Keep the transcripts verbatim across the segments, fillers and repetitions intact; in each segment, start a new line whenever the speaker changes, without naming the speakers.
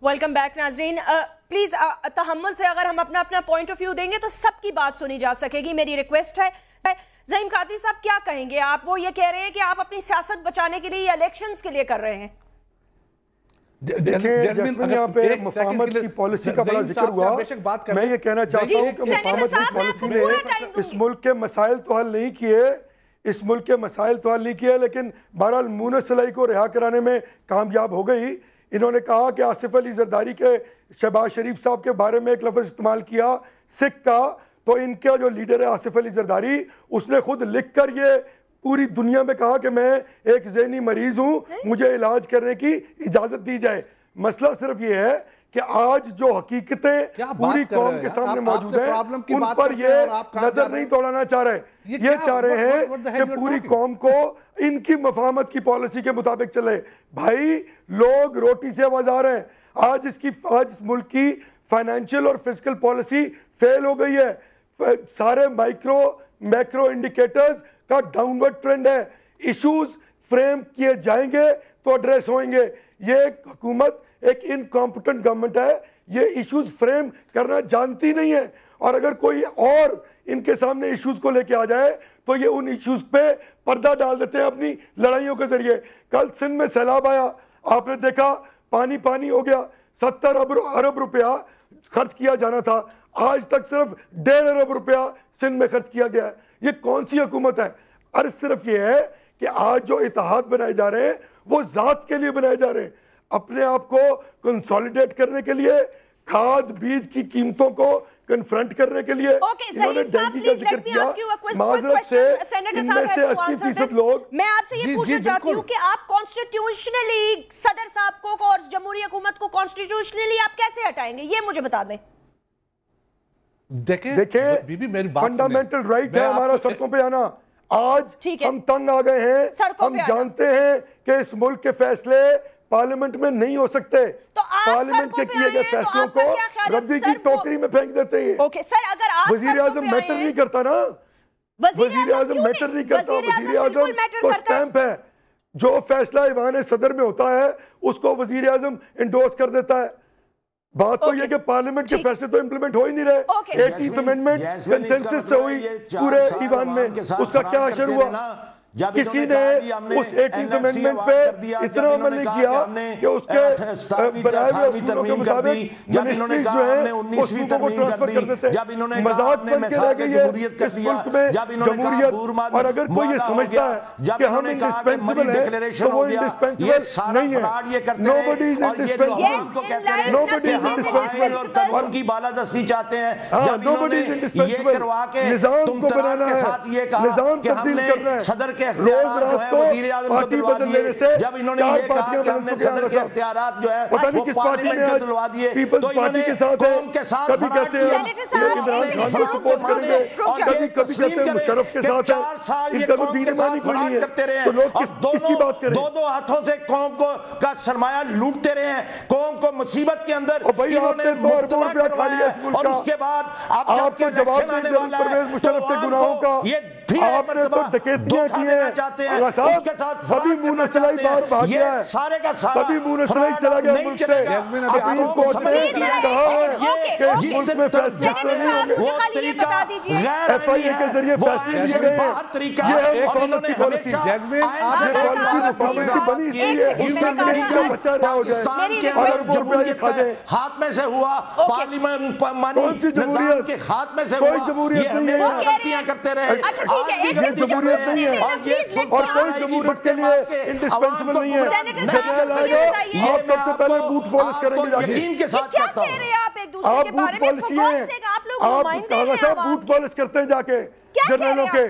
Welcome back ناظرین. Please تحمل سے اگر ہم اپنا اپنا پوائنٹ آف ویو دیں گے تو سب کی بات سنی جا سکے گی. میری ریکویسٹ ہے. زعیم قادری صاحب کیا کہیں گے آپ؟ وہ یہ کہہ رہے ہیں کہ آپ اپنی سیاست بچانے کے لیے الیکشنز کے لیے کر رہے ہیں.
دیکھیں جیسمن یہاں پہ مفاہمت کی پالیسی کا بڑا ذکر ہوا. میں یہ کہنا چاہتا ہوں کہ مفاہمت کی پالیسی نے اس ملک کے مسائل تو حل نہیں کیے اس ملک کے مسائل تو حل نہیں کیے لیکن بہرحال مونس سلائی کو رہا کرانے میں کامیاب ہو گئی. انہوں نے کہا کہ آصف علی زرداری کے شہباز شریف صاحب کے بارے میں ایک لفظ استعمال کیا سکھ کا, تو ان کا جو لیڈر ہے آصف علی زرداری اس نے خود لکھ کر یہ پوری دنیا میں کہا کہ میں ایک ذہنی مریض ہوں, مجھے علاج کرنے کی اجازت دی جائے. مسئلہ صرف یہ ہے کہ آج جو حقیقتیں پوری قوم کے سامنے موجود ہیں ان پر یہ نظر نہیں توڑانا چاہ رہے. یہ چاہ رہے ہیں کہ پوری قوم کو ان کی مفاہمت کی پالیسی کے مطابق چلے. بھائی لوگ روٹی سے آوازار ہیں. آج اس کی آج اس ملک کی فائنینشیل اور فزیکل پالیسی فیل ہو گئی ہے. سارے مائکرو میکرو انڈیکیٹرز کا ڈاؤن ورڈ ٹرینڈ ہے. ایشوز فریم کیے جائیں گے تو ایڈریس ہوئیں گے. یہ ایک حکومت ایک انکمپٹنٹ گورنمنٹ ہے, یہ ایشوز فریم کرنا جانتی نہیں ہے, اور اگر کوئی اور ان کے سامنے ایشوز کو لے کے آ جائے تو یہ ان ایشوز پہ پردہ ڈال دیتے ہیں اپنی لڑائیوں کے ذریعے. کل سندھ میں سیلاب آیا, آپ نے دیکھا پانی پانی ہو گیا. ستر ارب روپیہ خرچ کیا جانا تھا, آج تک صرف ڈیڑھ ارب روپیہ سندھ میں خرچ کیا گیا ہے. یہ کون سی حکومت ہے؟ عرض صرف یہ ہے کہ آج جو اتحاد بنائے جا رہے ہیں وہ ذات کے لیے بنائے جا رہے ہیں, اپنے آپ کو کنسولیڈیٹ کرنے کے لیے, کھاد بیج کی قیمتوں کو کنفرنٹ کرنے کے لیے. انہوں نے ڈینگی کا ذکر کیا, معذرت سے ان میں سے اسی فیصد لوگ.
میں آپ سے یہ پوچھنا چاہتی ہوں کہ آپ کانسٹیٹیوشنلی صدر صاحب کو اور جمہوری حکومت کو کانسٹیٹیوشنلی آپ کیسے ہٹائیں گے, یہ مجھے بتا دیں.
دیکھیں فنڈامنٹل رائٹ ہے ہمارا سڑکوں پہ آنا. آج ہم تنگ آ گئے ہیں, ہم جانتے ہیں کہ اس ملک کے فیصلے پارلیمنٹ میں نہیں ہو سکتے. پارلیمنٹ کے کیے گئے فیصلوں کو ردی کی ٹوکری میں پھینک دیتے ہیں. وزیر اعظم میٹر نہیں کرتا نا, وزیر اعظم میٹر نہیں کرتا. وزیر اعظم کو سٹیمپ ہے, جو فیصلہ ایوان صدر میں ہوتا ہے اس کو وزیر اعظم انڈورس کر دیتا ہے. بات تو یہ کہ پارلیمنٹ کے فیصلے تو امپلیمنٹ ہو ہی نہیں رہے. ایٹینتھ امینڈمنٹ کنسنسس سے ہوئی پورے ایوان میں, اس کا کیا اثر ہوا؟ کسی نے اس ایٹینتھ امینڈمنٹ پہ اتنا عمل نہیں کیا کہ اس کے برائے ہوئے اصولوں کے مطابق منسٹریز جو ہیں وہ صوبوں کو ٹرانسفر کر دیتے ہیں. مذاق بن کے رہ گئی ہے اس ملک میں جمہوریت. اور اگر کوئی یہ سمجھتا ہے کہ ہم انڈسپینسیبل ہیں تو وہ انڈسپینسیبل نہیں ہے. nobody is indispensable. nobody is indispensable.
ان کی بالادستی چاہتے ہیں.
ہاں nobody is indispensable. نظام کو بنانا ہے, نظام تبدیل کرنا ہے.
صدر کے
روز رات کو پارٹی بدل لینے سے
جب انہوں نے یہ کہا کہ ہم نے صدر کے اختیارات جو ہے
پتہ نہیں کس پارٹی میں آج پیپلز پارٹی کے ساتھ ہے. کبھی کہتے ہیں عمران خان کو سپورٹ کریں گے, کبھی کبھی کہتے ہیں مشرف کے ساتھ ہے. ان کا تو دین ایمانی کوئی نہیں ہے, تو لوگ کس کی بات کریں؟
دو دو ہاتھوں سے قوم کو کا سرمایہ لوٹتے رہے ہیں, قوم کو مصیبت کے اندر
انہوں نے مبتلا کروایا, اور
اس کے بعد
آپ کو جواب نہیں دے پرویز مشرف کے گناہوں کا. آپ نے تو ڈکیتیاں کی ہیں. اللہ صاحب ابھی مونس سلائی باہر بھاگ گیا ہے, ابھی مونس سلائی چلا گیا ملک سے. سپریم کورٹ نے کہا ہے کہ اس ملک میں فیصلے نہیں ہوں گے, ایف آئی اے کے ذریعے فیصلے لیے گئے ہیں. یہ ہے مفاہمت کی پالیسی. یہ پالیسی مفاہمت کی بنی اس لیے اس میں نہیں کہ بچہ رہا ہو جائے اور اربوں روپیہ کھا جائے.
خاتمے سے ہوا پارلیمنٹ
کون سی جمہوریت؟
کے خاتمے سے ہوا.
کوئی جمہوریت نہیں ہے.
غلطیاں کرتے رہے.
یہ جمہوریت نہیں ہے, اور کوئی جمہوریت کے لیے انڈسپینسیبل نہیں ہے. جنرل آئے گا آپ سب سے پہلے بوٹ پالش کریں گے جا کے. آپ بوٹ پالشی ہیں, آپ کاغذ صاحب بوٹ پالش کرتے ہیں جا کے جنرلوں کے.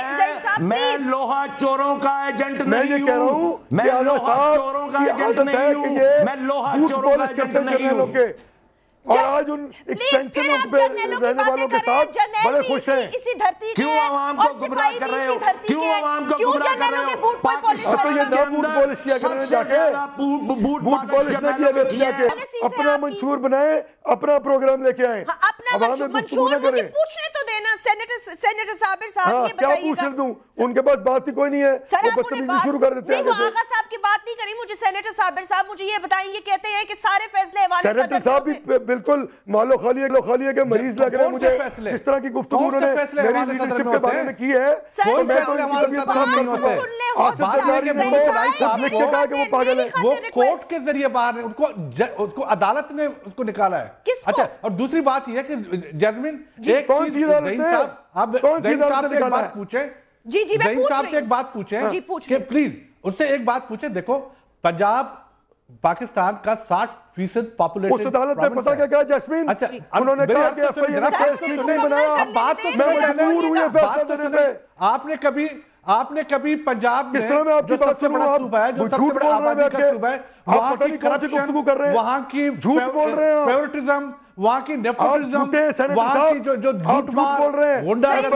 میں لوہا چوروں کا ایجنٹ
میں یہ کہہ رہا ہوں کہ اعلیٰ صاحب کی عادت ہے کہ یہ بوٹ پالش کرتے ہیں جنرلوں کے, اور آج ان ایکسٹینشنوں پہ رہنے والوں کے ساتھ بڑے خوش ہیں.
کیوں عوام کو گمراہ کر رہے ہو؟ کیوں عوام کو گمراہ کر رہے ہو؟
اب تو یہ نہ بوٹ پالش کیا کریں جا کے, بوٹ پالش نہ کیا کریں جا کے. اپنا منشور بنائیں, اپنا پروگرام لے کے آئیں, عوام میں گفتگو نہ کریں.
پوچھنے تو دینا سینیٹر صابر صاحب یہ
کیا پوچھ دوں ان کے پاس بات ہی کوئی نہیں ہے وہ بدتمیزی شروع کر دیتے ہیں
نہیں وہ آغا صاحب کی بات نہیں کری مجھے سینیٹر صابر صاحب مجھے یہ بتائیں یہ کہتے ہیں کہ سارے فیصلے حوالے
سینیٹر صاحب بھی بالکل مالو خالیہ لو خالیہ کے مریض لگ رہے ہیں مجھے اس طرح کی گفتگو انہوں نے میری لیڈرشپ کے بارے میں کی ہے تو میں تو ان کی طبیعت کام کرتا ہوں آصف زرداری نے تو لکھ کے کہا کہ وہ پاگل ہے
وہ کورٹ کے ذریعے باہر اس کو عدالت نے اس کو نکالا ہے اچھا اور دوسری بات یہ ہے کہ جیسمین
کون سی عدالت نے
اب زہین صاحب سے ایک بات پوچھیں
جی جی میں
پوچھ رہی ہوں سے ایک بات پوچھیں کہ پلیز اس سے ایک بات پوچھیں دیکھو پنجاب پاکستان کا ساٹھ فیصد پاپولیشن
اس عدالت نے پتہ کیا کہا جیسمین انہوں نے کہا کہ ایف آئی اے نے کیس ٹھیک نہیں بنایا میں مجبور ہوئی ہے فیصلہ دینے پہ
آپ نے کبھی آپ نے کبھی پنجاب میں
کس طرح میں آپ کی بات سنوں آپ
جو
جھوٹ بول رہے ہیں بیٹھ کے آپ پتہ نہیں کون سی گفتگو کر رہے ہیں
وہاں کی
جھوٹ بول رہے ہیں
فیورٹزم وہاں کی نیپوٹزم
وہاں کی
جو جو
جھوٹ بول رہے ہیں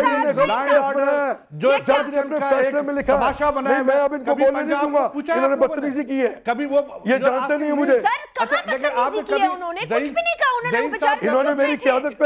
جو جج نے اپنے فیصلے میں لکھا ہے میں اب ان کو بولنے نہیں دوں گا انہوں نے بدتمیزی کی ہے
کبھی وہ
یہ جانتے نہیں ہیں مجھے
سر کہاں بدتمیزی کی ہے انہوں نے کچھ بھی نہیں کہا انہوں نے بیچارے
انہوں نے میری قیادت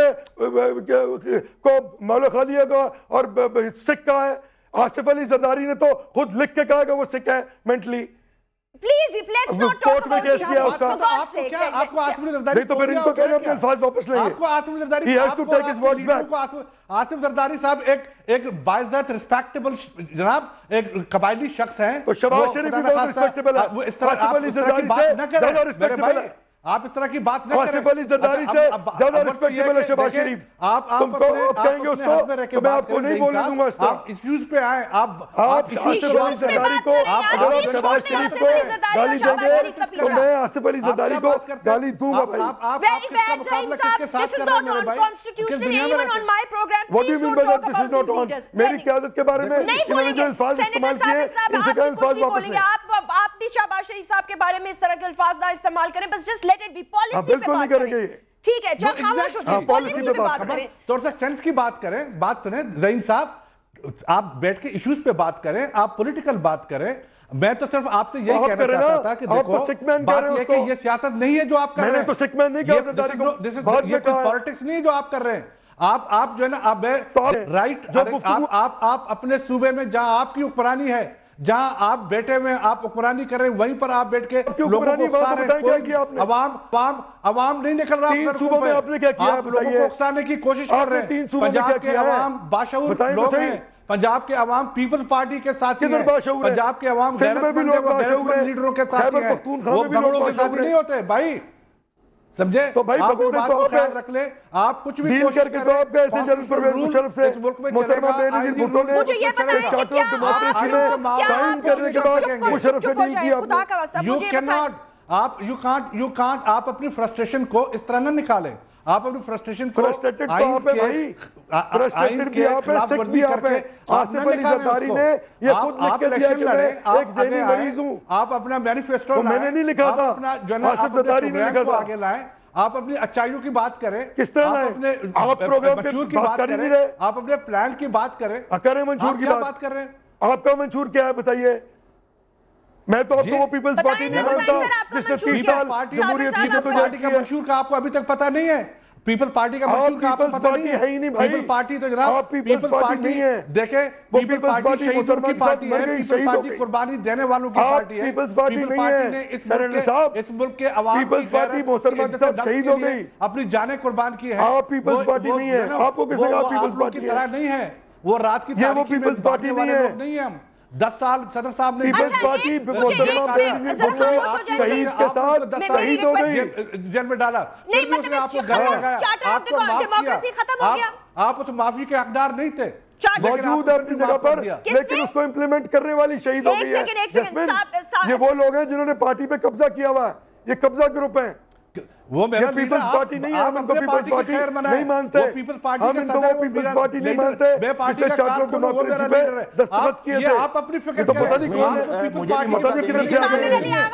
پہ کو مولو خالیہ کا اور سکھ کہا ہے آصف علی زرداری نے تو خود لکھ کے کہا کہ وہ سکھ ہے mentally
please let's not talk about
case کیا اس کا
آپ کو آصف علی زرداری
نہیں تو پھر ان کو کہنا اپنے الفاظ واپس لیں
آپ کو Asif Ali Zardari
he has to take his words back
Asif Zardari صاحب ایک ایک باعزت ریسپیکٹیبل جناب ایک قبائلی شخص ہیں
تو شہباز شریف بھی بہت ریسپیکٹیبل ہے آصف علی زرداری سے زیادہ ریسپیکٹیبل ہے
آپ اس طرح کی بات نہ کریں
آصف علی زرداری سے زیادہ ریسپیکٹیبل ہے شہباز شریف تم کو آپ کہیں گے اس کو تو میں آپ کو نہیں بولنے دوں گا اس طرح
آپ ایشوز پہ آئیں آپ
آپ آصف علی زرداری کو اگر آپ شہباز شریف کو گالی دیں گے تو میں آصف علی زرداری کو گالی دوں گا بھائی
Very bad, Zaim Saab. This is not on constitutional, even on my program.
What do you
Please
mean
don't
by that
talk
this is
about
not
these
on?
leaders.
میری قیادت کے بارے میں
نہیں
انہوں نے جو الفاظ استعمال کیے ان سے کیا الفاظ واپس لیں
آپ بھی شہباز شریف صاحب کے بارے میں اس طرح کے الفاظ نہ استعمال کریں بس just let it be policy پہ
بالکل نہیں کریں گے
ٹھیک ہے جب خاموش ہو جائیں پالیسی پہ بات کریں
تو سر سینس کی بات کریں بات سنیں زہین صاحب آپ بیٹھ کے ایشوز پہ بات کریں آپ پولیٹیکل بات کریں میں تو صرف آپ سے یہی کہنا چاہتا تھا کہ دیکھو بات یہ کہ یہ سیاست نہیں ہے جو آپ کر رہے ہیں
میں نے تو سکھ مین نہیں کہا زرداری کو
بات میں کہا ہے پالیٹکس نہیں ہے جو آپ کر رہے ہیں آپ آپ جو ہے نا آپ رائٹ آپ آپ اپنے صوبے میں جہاں آپ کی حکمرانی ہے جہاں آپ بیٹھے ہوئے آپ حکمرانی کر رہے ہیں وہیں پر آپ بیٹھ کے لوگوں کو اکسا رہے ہیں عوام عوام نہیں نکل رہا
تین صوبوں میں آپ نے کیا کیا ہے
لوگوں کو اکسانے کی کوشش کر رہے ہیں پنجاب کے عوام باشعور لوگ ہیں پنجاب کے عوام پیپلز پارٹی کے ساتھ ہیں پنجاب کے عوام غیرت مند لیڈروں کے ساتھ ہیں وہ بغلوں کے ساتھ نہیں ہوتے بھائی سمجھے
تو بھائی بغل میں تو
خیال رکھ لے آپ کچھ بھی
ڈیل کر کے تو آپ گئے تھے جنرل پرویز مشرف سے محترمہ بے نظیر بھٹو نے چارٹر آف ڈیموکریسی میں سائن کرنے کے بعد مشرف سے ڈیل کیا آپ نے
یو کین ناٹ آپ یو کانٹ یو کانٹ آپ اپنی فرسٹریشن کو اس طرح نہ نکالیں آپ اپنی فرسٹریشن کو
فرسٹریٹڈ تو آپ ہے بھائی فرسٹریٹڈ بھی آپ ہے سکھ بھی آپ ہے آصف علی زرداری نے یہ خود لکھ کے دیا کہ میں ایک ذہنی مریض ہوں
آپ اپنا مینیفیسٹو
تو میں نے نہیں لکھا تھا آصف زرداری نے لکھا تھا
آگے لائیں آپ اپنی اچائیوں کی بات کریں
کس طرح لائیں آپ پروگرام پہ بات کر نہیں رہے
آپ اپنے پلان کی بات کریں
کریں منشور کی بات
کر رہے ہیں
آپ کا منشور کیا ہے بتائیے میں تو آپ کو وہ پیپلز پارٹی نہیں مانتا جس نے تیس سال جمہوریت کی جدوجہد کی ہے
منشور کا آپ کو ابھی تک پتہ نہیں ہے پیپل پارٹی کا منشور کا آپ کو پتہ نہیں ہے
ہے ہی نہیں بھائی
پیپل پارٹی تو جناب
پیپلز پارٹی نہیں ہے
دیکھیں پیپل پارٹی شہیدوں کی پارٹی ہے پیپل پارٹی قربانی دینے والوں کی پارٹی ہے
پیپلز پارٹی نہیں ہے سینیٹر صاحب
اس ملک کے عوام
پیپلز پارٹی محترمہ کے ساتھ شہید ہو گئی
اپنی جانیں قربان کی ہے
آپ پیپلز پارٹی نہیں ہے آپ کو کس نے کہا پیپلز پارٹی ہے
نہیں ہے وہ رات کی
یہ وہ پیپلز پارٹی نہیں ہے
نہیں ہے ہم دس سال صدر صاحب نے
پیپلز پارٹی محترمہ بے نظیر بھٹو شہید کے ساتھ شہید ہو گئی
جیل میں ڈالا
نہیں مطلب چارٹر آف ڈیموکریسی ختم ہو گیا
آپ اس معافی کے حقدار نہیں تھے
موجود ہے اپنی جگہ پر لیکن اس کو امپلیمنٹ کرنے والی شہید ہو گئی ہے جسمین یہ وہ لوگ ہیں جنہوں نے پارٹی پہ قبضہ کیا ہوا ہے یہ قبضہ گروپ ہیں
وہ میرا
پیپلز پارٹی نہیں ہے ہم ان کو پیپلز پارٹی نہیں مانتے ہم ان کو وہ پیپلز پارٹی نہیں مانتے جس نے چارٹر آف ڈیموکریسی پہ دستخط کیے تھے یہ تو پتہ نہیں کون ہے پتہ نہیں کدھر سے آگئے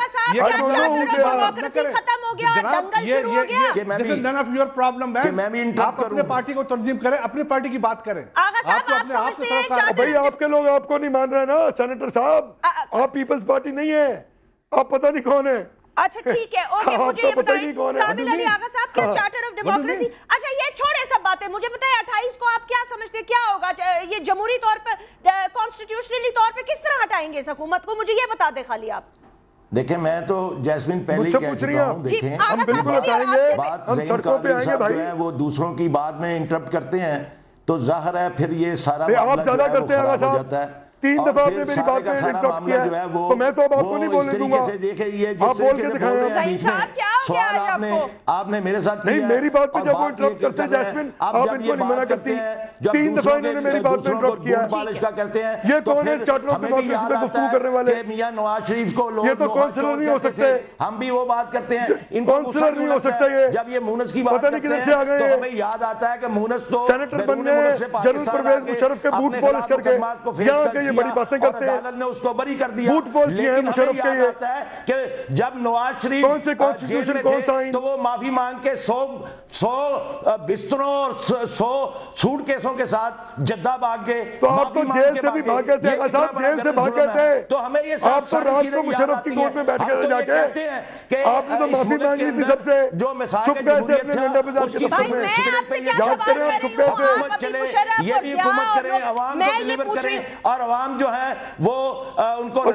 آپ اپنے پارٹی کو تنظیم کریں اپنی پارٹی کی بات کریں
بھائی آپ کے لوگ آپ کو نہیں مان رہے نا سینیٹر صاحب آپ پیپلز پارٹی نہیں ہے آپ پتہ نہیں کون ہے
اچھا ٹھیک ہے اوکے مجھے یہ بتائیں کامل علی آغا صاحب کیا چارٹر آف ڈیموکریسی اچھا یہ چھوڑے سب باتیں مجھے بتائیں اٹھائیس کو آپ کیا سمجھتے ہیں کیا ہوگا یہ جمہوری طور پہ کانسٹیٹیوشنلی طور پہ کس طرح ہٹائیں گے اس حکومت کو مجھے یہ بتا دیں خالی آپ
دیکھیں میں تو جیسمین پہلے ہی کہہ چکا ہوں دیکھیں
ہم بالکل بتائیں گے
بات
ہم
زین
سڑکوں پہ
قادری
آئیں گے
صاحب جو
بھائی
ہے وہ دوسروں کی بات میں انٹرپٹ کرتے ہیں تو ظاہر ہے پھر یہ سارا
آپ زیادہ کرتے ہیں آغا صاحب تین دفعہ آپ نے میری بات میں انٹرپٹ کیا ہے تو میں تو اب آپ کو نہیں بولنے دوں گا آپ بول کے دکھائیں
زین صاحب کیا ہو گیا آج آپ کو
آپ نے میرے ساتھ
نہیں میری بات پہ جب وہ انٹرپٹ کرتے ہیں جیسمین آپ ان کو نہیں منع کرتی تین دفعہ انہوں نے میری بات میں انٹرپٹ کیا ہے یہ کون ہے چارٹر آف ڈیموکریسی میں گفتگو کرنے والے
میاں نواز شریف کو
یہ تو کونسلر نہیں ہو سکتے
ہم بھی وہ بات کرتے ہیں
کونسلر نہیں ہو سکتے یہ
جب یہ مونس کی بات کرتے ہیں تو ہمیں یاد آتا ہے کہ مونس تو
سینیٹر بن گئے جنرل پرویز مشرف کے بوٹ پالش کر کے یہاں کے یہ بڑی باتیں کرتے ہیں
عدالت نے اس کو بری کر دیا
بوٹ پالشی ہے مشرف کے یہ
آتا ہے کہ جب نواز شریف
کون سے کانسٹیٹیوشن کون سا آئین
تو وہ معافی مانگ کے سو سو بستروں اور سو سوٹ کیسوں کے ساتھ جدہ بھاگ گئے
تو آپ تو جیل سے بھی بھاگ گئے تھے آغا صاحب جیل سے بھاگ گئے تھے
تو ہمیں یہ
آپ تو رات کو مشرف کی گود میں بیٹھ گئے جا کے آپ نے تو معافی مانگی تھی سب سے
جو مسائل
چھپ گئے تھے اپنے لنڈا بازار کے دفتر میں یاد کریں آپ چھپ گئے
تھے یہ بھی حکومت کریں عوام کو ڈیلیور کریں اور عوام جو ہے وہ ان کو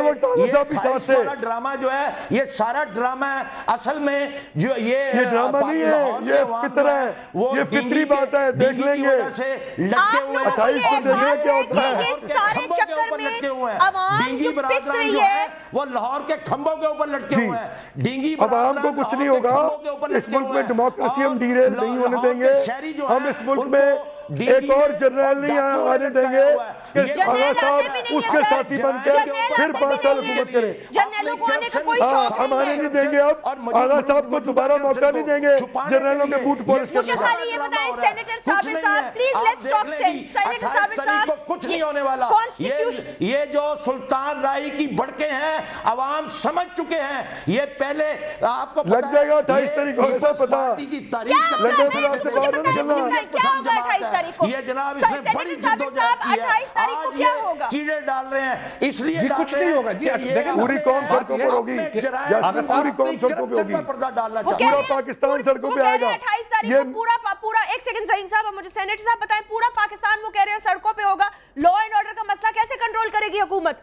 یہ ڈرامہ جو ہے یہ سارا ڈرامہ ہے اصل میں جو یہ
ڈرامہ نہیں ہے یہ فطر ہے یہ فطری بات ہے دیکھ لیں گے
لٹکے ہوئے
اٹھائیس کو دیکھیں کیا ہوتا ہے
یہ سارے چکر میں عوام جو پس رہی ہے
وہ لاہور کے کھمبوں کے اوپر لٹکے ہوئے ہیں ڈینگی
عوام کو کچھ نہیں ہوگا اس ملک میں ڈیموکریسی ہم ڈیریل نہیں ہونے دیں گے ہم اس ملک میں ایک اور جنرل نہیں آنے دیں گے کہ آغا صاحب اس کے ساتھی بن کے پھر پانچ سال حکومت کریں
جنرلوں کو آنے کا کوئی شوق
ہم آنے نہیں دیں گے اب آغا صاحب کو دوبارہ موقع نہیں دیں گے جنرلوں کے بوٹ پالش کرنے
کا خالی یہ بتائیں سینیٹر صابر صاحب please let's talk sense senator Sabir صاحب
کچھ نہیں ہونے والا یہ جو سلطان رائی کی بڑکیں ہیں عوام سمجھ چکے ہیں یہ پہلے آپ کو
لگ جائے گا اٹھائیس تاریخ کو ایسا پتا لگے پھر آپ سے بعد نہیں چلنا
کیا ہوگا اٹھائیس تاریخ کو
یہ جناب اس میں بڑی جدوجہد کی ہے آج یہ کیڑے ڈال رہے ہیں اس لیے ڈال
کچھ نہیں ہوگا جی
پوری قوم سڑکوں پر ہوگی جیسے پوری قوم سڑکوں پہ ہوگی پورا پاکستان سڑکوں پہ آئے گا
اٹھائیس تاریخ کو پورا پورا ایک سیکنڈ زعیم صاحب مجھے سینیٹر صاحب بتائیں پورا پاکستان وہ کہہ رہے ہیں سڑکوں پہ ہوگا لا اینڈ آرڈر کا مسئلہ کیسے کنٹرول کرے گی حکومت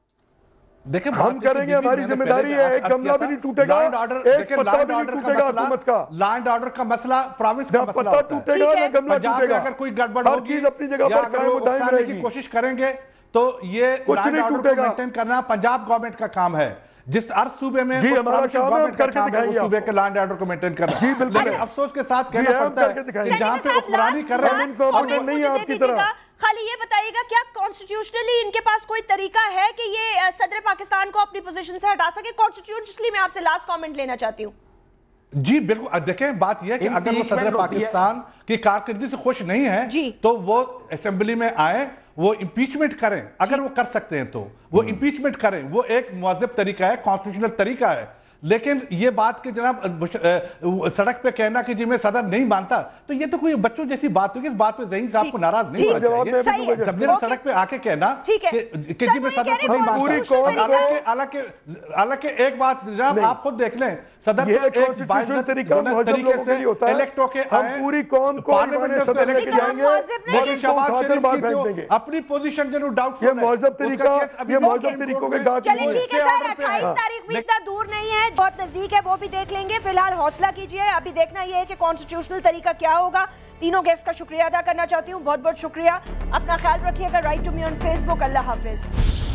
ہم کریں گے ہماری ذمہ داری ہے ایک گملہ بھی نہیں ٹوٹے گا ایک پتہ بھی نہیں ٹوٹے گا حکومت کا
لا اینڈ آرڈر کا مسئلہ پراونس کا مسئلہ
پتہ ٹوٹے گا نہ گملہ ٹوٹے گا
اگر کوئی گڑبڑ ہوگی
ہر چیز اپنی جگہ پر قائم و دائم رہے گی
کوشش کریں گے تو یہ لا اینڈ آرڈر کو مینٹین کرنا پنجاب گورنمنٹ کا کام ہے جس ہر صوبے میں
جی ہمارا کام ہے ہم کر کے دکھائیں گے
صوبے کے لا اینڈ آرڈر کو مینٹین کرنا
جی بالکل
افسوس کے ساتھ کہنا پڑتا ہے کہ جہاں پہ حکمرانی کر رہے ہیں
انفارمیشن نہیں ہے آپ کی طرح
خالی یہ بتائیے گا کیا کانسٹیٹیوشنلی ان کے پاس کوئی طریقہ ہے کہ یہ صدر پاکستان کو اپنی پوزیشن سے ہٹا سکے کانسٹیٹیوشنلی میں آپ سے لاسٹ کامنٹ لینا چاہتی ہوں
جی بالکل دیکھیں بات یہ کہ اگر وہ صدر پاکستان کی کارکردگی سے خوش نہیں ہے تو وہ اسمبلی میں آئے وہ امپیچمنٹ کریں اگر وہ کر سکتے ہیں تو وہ امپیچمنٹ کریں وہ ایک مہذب طریقہ ہے کانسٹیٹیوشنل طریقہ ہے لیکن یہ بات کہ جناب سڑک پہ کہنا کہ جی میں صدر نہیں مانتا تو یہ تو کوئی بچوں جیسی بات ہوگی اس بات پہ زعیم صاحب کو ناراض نہیں ہونا چاہیے جب میرے سڑک پہ آ کے کہنا کہ جی میں صدر کو نہیں مانتا حالانکہ ایک بات جناب آپ خود دیکھ لیں صدر
یہ کانسٹیٹیوشنل طریقہ مہذب لوگوں کے لیے ہوتا ہے ہم پوری قوم کو ایوان صدر لے کے جائیں گے لیکن کو اٹھا کر باہر پھینک دیں گے
اپنی پوزیشن جو ڈاؤٹ
یہ مہذب طریقہ یہ مہذب طریقوں کے گاٹ
چلیں ٹھیک ہے سر اٹھائیس تاریخ بھی اتنا دور نہیں ہے بہت نزدیک ہے وہ بھی دیکھ لیں گے فی الحال حوصلہ کیجئے ابھی دیکھنا یہ ہے کہ کانسٹیٹیوشنل طریقہ کیا ہوگا تینوں گیسٹ کا شکریہ ادا کرنا چاہتی ہوں بہت بہت شکریہ اپنا خیال رکھیے گا write to me on Facebook اللہ حافظ